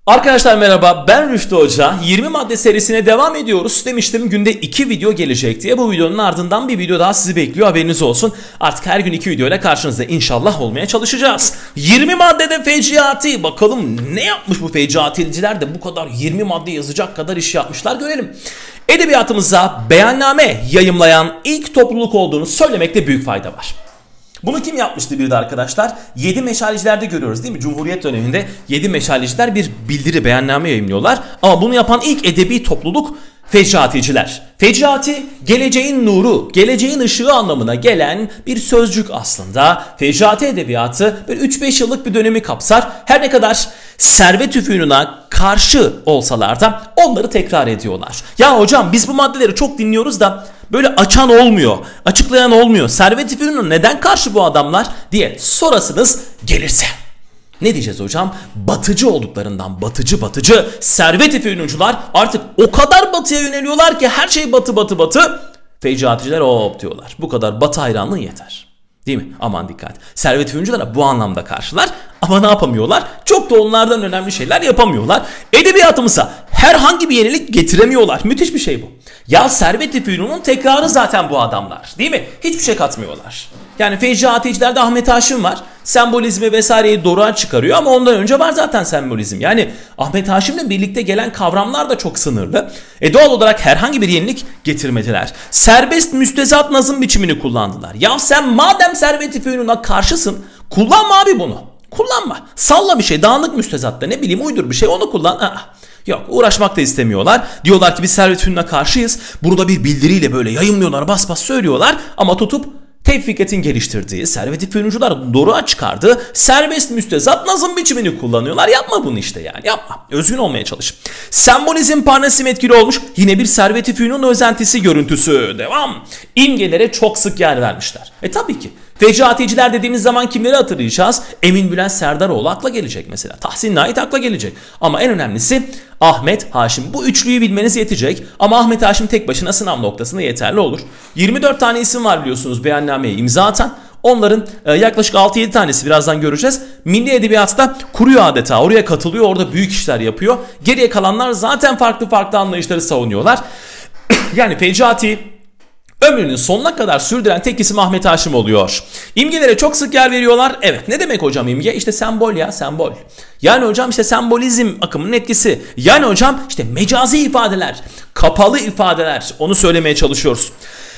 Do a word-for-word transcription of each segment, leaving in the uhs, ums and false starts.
Arkadaşlar merhaba, ben Rüştü Hoca. yirmi madde serisine devam ediyoruz. Demiştim günde iki video gelecek diye. Bu videonun ardından bir video daha sizi bekliyor, haberiniz olsun. Artık her gün iki video ile karşınızda inşallah olmaya çalışacağız. yirmi maddede feciati. Bakalım ne yapmış bu feciaticiler de bu kadar yirmi madde yazacak kadar iş yapmışlar, görelim. Edebiyatımıza beyanname yayımlayan ilk topluluk olduğunu söylemekte büyük fayda var. Bunu kim yapmıştı bir de arkadaşlar? Yedi Meşalecilerde görüyoruz değil mi? Cumhuriyet döneminde yedi Meşalecilər bir bildiri, beyanname yayımlıyorlar. Ama bunu yapan ilk edebi topluluk feciaticiler. Feciati, geleceğin nuru, geleceğin ışığı anlamına gelen bir sözcük aslında. Feciati edebiyatı böyle üç beş yıllık bir dönemi kapsar. Her ne kadar servet üfünuna karşı olsalar da onları tekrar ediyorlar. Ya hocam biz bu maddeleri çok dinliyoruz da böyle açan olmuyor, açıklayan olmuyor. Servet üfünuna neden karşı bu adamlar diye sorasınız gelirse. Ne diyeceğiz hocam? Batıcı olduklarından, batıcı batıcı servet üfünücüler artık o kadar batıya yöneliyorlar ki her şey batı batı batı. Feciaticiler hop diyorlar. Bu kadar batı hayranlığı yeter. Değil mi? Aman dikkat. Servet üfünücülere bu anlamda karşılar ama ne yapamıyorlar? Çok da onlardan önemli şeyler yapamıyorlar. Edebiyatımıza herhangi bir yenilik getiremiyorlar. Müthiş bir şey bu. Ya servet üfününün tekrarı zaten bu adamlar. Değil mi? Hiçbir şey katmıyorlar. Yani feciaticilerde Ahmet Haşim var. Sembolizmi vesaireyi doğruğa çıkarıyor ama ondan önce var zaten sembolizm. Yani Ahmet Haşim'le birlikte gelen kavramlar da çok sınırlı. E doğal olarak herhangi bir yenilik getirmediler. Serbest müstezat nazım biçimini kullandılar. Ya sen madem servet üfününe karşısın, kullanma abi bunu. Kullanma. Salla bir şey, dağınık müstezatta ne bileyim uydur bir şey, onu kullan. Aa. Yok, uğraşmak da istemiyorlar. Diyorlar ki biz servet üfününe karşıyız. Bunu da bir bildiriyle böyle yayımlıyorlar, bas bas söylüyorlar ama tutup Tevfik Fikret'in geliştirdiği, servet üfünücüler doğruğa çıkardığı serbest müstezat nazım biçimini kullanıyorlar. Yapma bunu işte yani, yapma. Özgün olmaya çalış. Sembolizm parnesim etkili olmuş. Yine bir servet üfünün özentisi görüntüsü. Devam. İmgelere çok sık yer vermişler. E tabii ki. Feciaticiler dediğimiz zaman kimleri hatırlayacağız? Emin Bülent Serdaroğlu akla gelecek mesela. Tahsin Nait akla gelecek. Ama en önemlisi Ahmet Haşim. Bu üçlüyü bilmeniz yetecek. Ama Ahmet Haşim tek başına sınav noktasında yeterli olur. yirmi dört tane isim var biliyorsunuz beyannameye imza atan. Onların e, yaklaşık altı yedi tanesi birazdan göreceğiz. Milli Edebiyat'ta kuruyor adeta. Oraya katılıyor. Orada büyük işler yapıyor. Geriye kalanlar zaten farklı farklı anlayışları savunuyorlar. Yani feciati ömrünün sonuna kadar sürdüren tek isim Ahmet Haşim oluyor. İmgelere çok sık yer veriyorlar. Evet, ne demek hocam imge? İşte sembol ya, sembol. Yani hocam işte sembolizm akımının etkisi. Yani hocam işte mecazi ifadeler, kapalı ifadeler, onu söylemeye çalışıyoruz.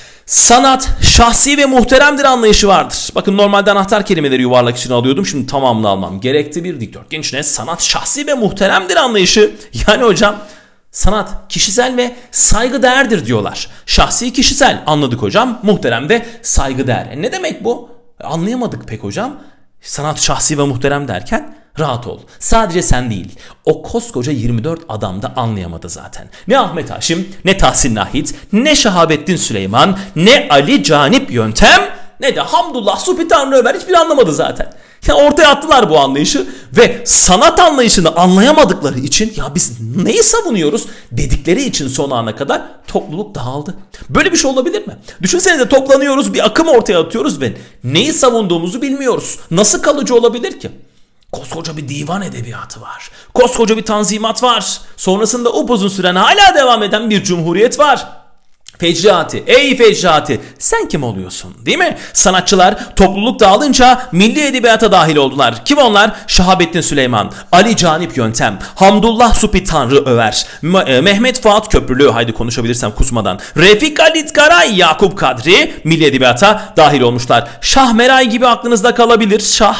Sanat şahsi ve muhteremdir anlayışı vardır. Bakın normalde anahtar kelimeleri yuvarlak içine alıyordum. Şimdi tamamını almam gerekti. Bir dikdörtgen içine sanat şahsi ve muhteremdir anlayışı. Yani hocam sanat kişisel ve saygıdeğerdir diyorlar. Şahsi kişisel anladık hocam. Muhterem de saygıdeğer. E ne demek bu? E anlayamadık pek hocam. Sanat şahsi ve muhterem derken rahat ol. Sadece sen değil. O koskoca yirmi dört adam da anlayamadı zaten. Ne Ahmet Haşim, ne Tahsin Nahit, ne Şahabettin Süleyman, ne Ali Canip Yöntem, ne de Hamdullah Supi Tanrı Ömer hiçbiri anlamadı zaten. Ya ortaya attılar bu anlayışı ve sanat anlayışını anlayamadıkları için ya biz neyi savunuyoruz dedikleri için son ana kadar topluluk dağıldı. Böyle bir şey olabilir mi? Düşünsenize, toplanıyoruz, bir akım ortaya atıyoruz ve neyi savunduğumuzu bilmiyoruz. Nasıl kalıcı olabilir ki? Koskoca bir divan edebiyatı var. Koskoca bir tanzimat var. Sonrasında upuzun süren hala devam eden bir cumhuriyet var. Feciati, ey feciati, sen kim oluyorsun değil mi? Sanatçılar topluluk dağılınca milli edebiyata dahil oldular. Kim onlar? Şahabettin Süleyman, Ali Canip Yöntem, Hamdullah Supi Tanrı Över, Mehmet Fuat Köprülü, haydi konuşabilirsem kusmadan, Refik Halit Karay, Yakup Kadri milli edebiyata dahil olmuşlar. Şah Meray gibi aklınızda kalabilir. Şah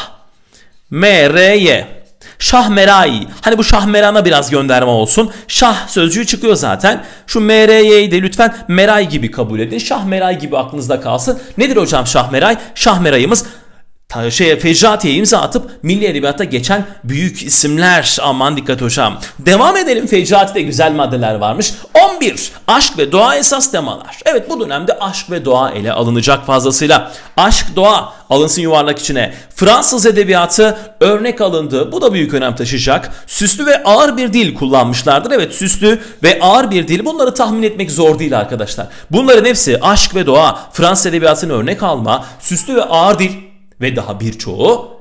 M R Y. Şah Merai. Hani bu Şah Meran'a biraz gönderme olsun. Şah sözcüğü çıkıyor zaten. Şu M R Y'yi de lütfen Meray gibi kabul edin. Şah Meray gibi aklınızda kalsın. Nedir hocam Şah Meray? Şah Meray'ımız şeye Feciati'ye imza atıp milli edebiyatta geçen büyük isimler. Aman dikkat hocam. Devam edelim. Feciati'de güzel maddeler varmış. on bir. Aşk ve doğa esas temalar. Evet, bu dönemde aşk ve doğa ele alınacak fazlasıyla. Aşk, doğa alınsın yuvarlak içine. Fransız edebiyatı örnek alındı. Bu da büyük önem taşıyacak. Süslü ve ağır bir dil kullanmışlardır. Evet, süslü ve ağır bir dil. Bunları tahmin etmek zor değil arkadaşlar. Bunların hepsi aşk ve doğa, Fransız edebiyatını örnek alma, süslü ve ağır dil ve daha birçoğu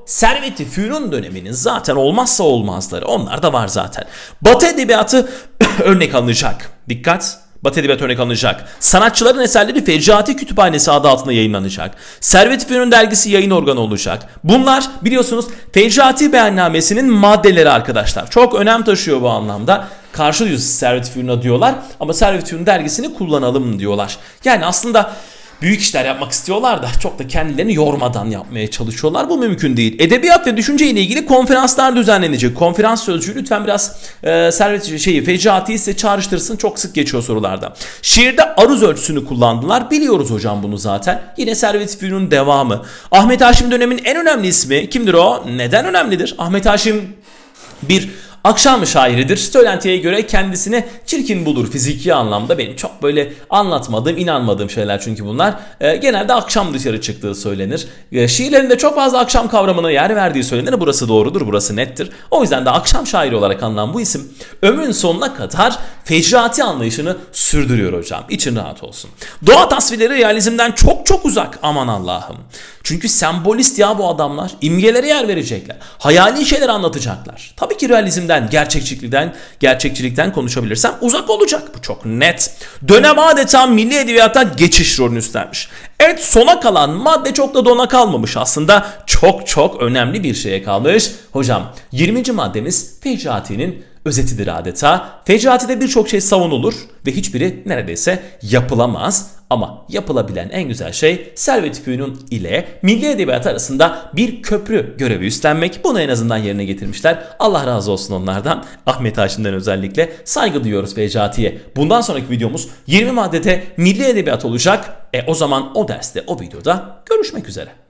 Servet-i Fünun döneminin zaten olmazsa olmazları. Onlar da var zaten. Batı edebiyatı örnek alınacak. Dikkat! Batı Edebiyatı örnek alınacak. Sanatçıların eserleri Fecaati Kütüphanesi adı altında yayınlanacak. Servet-i Fünun dergisi yayın organı olacak. Bunlar biliyorsunuz Fecaati Beyannamesi'nin maddeleri arkadaşlar. Çok önem taşıyor bu anlamda. Karşılıyoruz Servet-i Fünun'a diyorlar ama Servet-i Fünun dergisini kullanalım diyorlar. Yani aslında büyük işler yapmak istiyorlar da çok da kendilerini yormadan yapmaya çalışıyorlar. Bu mümkün değil. Edebiyat ve düşünce ile ilgili konferanslar düzenlenecek. Konferans sözcüğü lütfen biraz e, Servet şeyi Fecaati'yi size çağrıştırsın. Çok sık geçiyor sorularda. Şiirde aruz ölçüsünü kullandılar. Biliyoruz hocam bunu zaten. Yine Servet-i Fünun'un devamı. Ahmet Haşim dönemin en önemli ismi kimdir o? Neden önemlidir? Ahmet Haşim bir akşam şairidir. Söylentiye göre kendisini çirkin bulur fiziki anlamda. Benim çok böyle anlatmadığım, inanmadığım şeyler çünkü bunlar. E, genelde akşam dışarı çıktığı söylenir. E, şiirlerinde çok fazla akşam kavramına yer verdiği söylenir. Burası doğrudur, burası nettir. O yüzden de akşam şairi olarak anılan bu isim ömrün sonuna kadar Fecaati anlayışını sürdürüyor hocam. İçin rahat olsun. Doğa tasvirleri realizmden çok çok uzak. Aman Allah'ım. Çünkü sembolist ya bu adamlar. İmgelere yer verecekler. Hayali şeyler anlatacaklar. Tabii ki realizmden, gerçekçilikten, gerçekçilikten konuşabilirsem uzak olacak. Bu çok net. Dönem adeta milli edebiyata geçiş rolünü üstlenmiş. Evet, sona kalan madde çok da dona kalmamış aslında. Çok çok önemli bir şeye kalmış. Hocam yirminci maddemiz Fecaati'nin özetidir adeta. Fecaati'de birçok şey savunulur ve hiçbiri neredeyse yapılamaz. Ama yapılabilen en güzel şey Servet-i Fünun ile milli edebiyat arasında bir köprü görevi üstlenmek. Bunu en azından yerine getirmişler. Allah razı olsun onlardan. Ahmet Haşim'den özellikle saygı duyuyoruz Fecaati'ye. Bundan sonraki videomuz yirmi maddede milli edebiyat olacak. E o zaman o derste, o videoda görüşmek üzere.